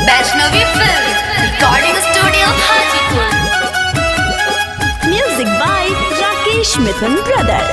Vaishnavi film recording studio Hajipur. Music by Rakesh Mithun brother.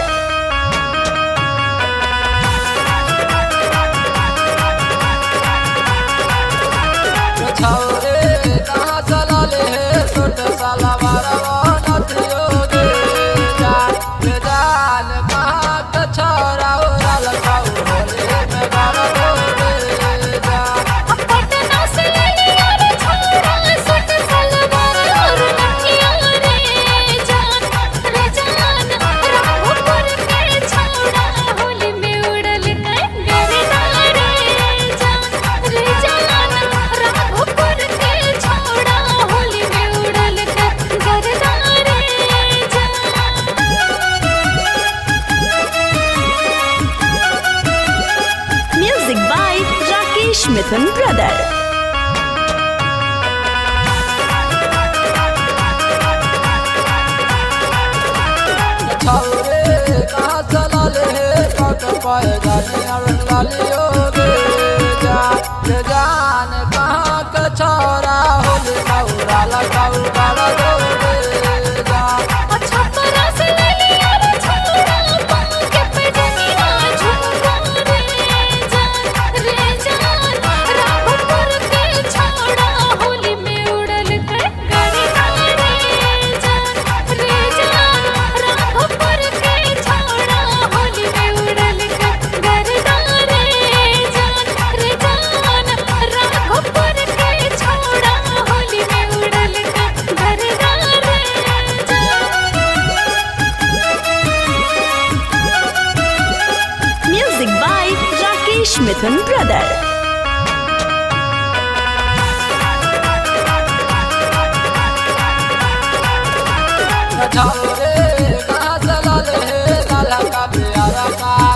Mithun brother. जान कहाँ का छोरा होली मौरा लगाऊ मिथुन ब्रदर। कहाँ चला ले लाला का प्यारा का